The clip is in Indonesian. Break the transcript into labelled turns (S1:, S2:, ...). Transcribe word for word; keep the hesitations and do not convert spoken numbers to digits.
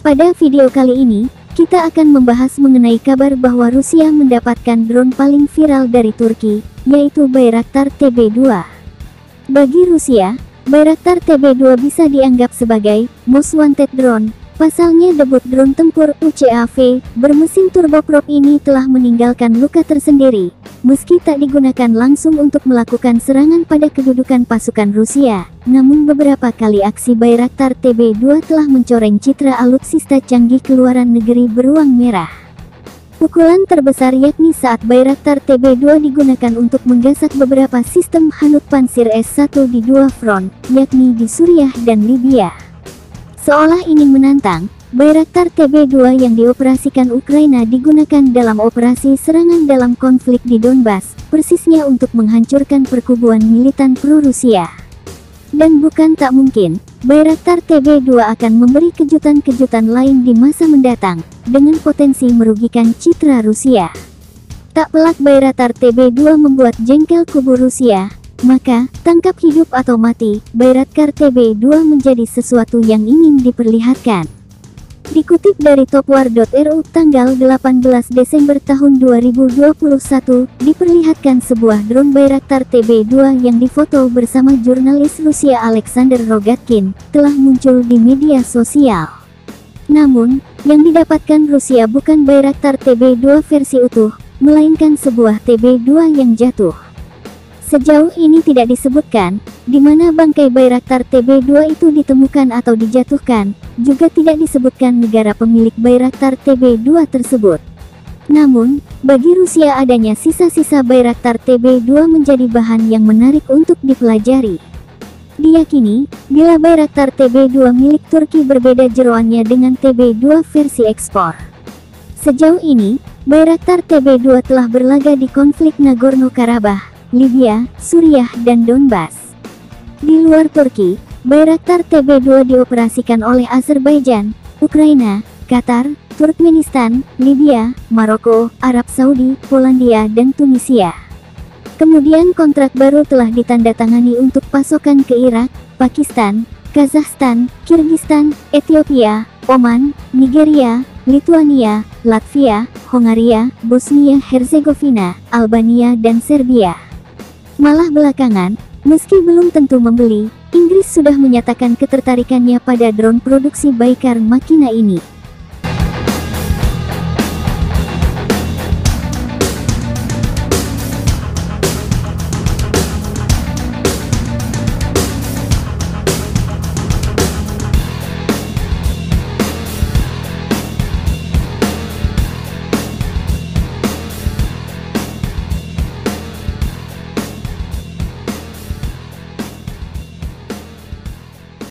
S1: Pada video kali ini, kita akan membahas mengenai kabar bahwa Rusia mendapatkan drone paling viral dari Turki, yaitu Bayraktar T B dua. Bagi Rusia, Bayraktar T B dua bisa dianggap sebagai most wanted drone. Pasalnya debut drone tempur U C A V bermesin turboprop ini telah meninggalkan luka tersendiri, meski tak digunakan langsung untuk melakukan serangan pada kedudukan pasukan Rusia. Namun beberapa kali aksi Bayraktar T B dua telah mencoreng citra alutsista canggih keluaran negeri beruang merah. Pukulan terbesar yakni saat Bayraktar T B dua digunakan untuk menggasak beberapa sistem Hanut Pansir S satu di dua front, yakni di Suriah dan Libya. Seolah ingin menantang, Bayraktar T B dua yang dioperasikan Ukraina digunakan dalam operasi serangan dalam konflik di Donbas, persisnya untuk menghancurkan perkubuan militan pro-Rusia. Dan bukan tak mungkin, Bayraktar T B dua akan memberi kejutan-kejutan lain di masa mendatang, dengan potensi merugikan citra Rusia. Tak pelak Bayraktar T B dua membuat jengkel kubu Rusia, maka, tangkap hidup atau mati, Bayraktar T B dua menjadi sesuatu yang ingin diperlihatkan. Dikutip dari topwar dot r u tanggal delapan belas Desember tahun dua ribu dua puluh satu, diperlihatkan sebuah drone Bayraktar T B dua yang difoto bersama jurnalis Rusia Alexander Rogatkin, telah muncul di media sosial. Namun, yang didapatkan Rusia bukan Bayraktar T B dua versi utuh, melainkan sebuah T B dua yang jatuh. Sejauh ini tidak disebutkan, di mana bangkai Bayraktar T B dua itu ditemukan atau dijatuhkan, juga tidak disebutkan negara pemilik Bayraktar T B dua tersebut. Namun, bagi Rusia adanya sisa-sisa Bayraktar T B dua menjadi bahan yang menarik untuk dipelajari. Diyakini, bila Bayraktar T B dua milik Turki berbeda jeroannya dengan T B dua versi ekspor. Sejauh ini, Bayraktar T B dua telah berlaga di konflik Nagorno-Karabakh, Libya, Suriah, dan Donbas. Di luar Turki, Bayraktar T B dua dioperasikan oleh Azerbaijan, Ukraina, Qatar, Turkmenistan, Libya, Maroko, Arab Saudi, Polandia, dan Tunisia. Kemudian kontrak baru telah ditandatangani untuk pasokan ke Irak, Pakistan, Kazakhstan, Kirgistan, Ethiopia, Oman, Nigeria, Lituania, Latvia, Hongaria, Bosnia-Herzegovina, Albania, dan Serbia. Malah belakangan, meski belum tentu membeli, Inggris sudah menyatakan ketertarikannya pada drone produksi Baykar Makina ini.